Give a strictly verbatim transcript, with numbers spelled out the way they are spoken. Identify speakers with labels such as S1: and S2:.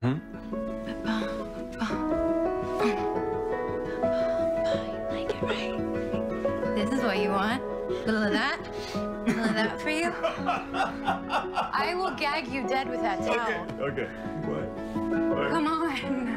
S1: Hmm?
S2: You like it, right? This is what you want. A little of that. A little of that for you. I will gag you dead with that towel.
S1: Okay, okay. What? What?
S2: Come on.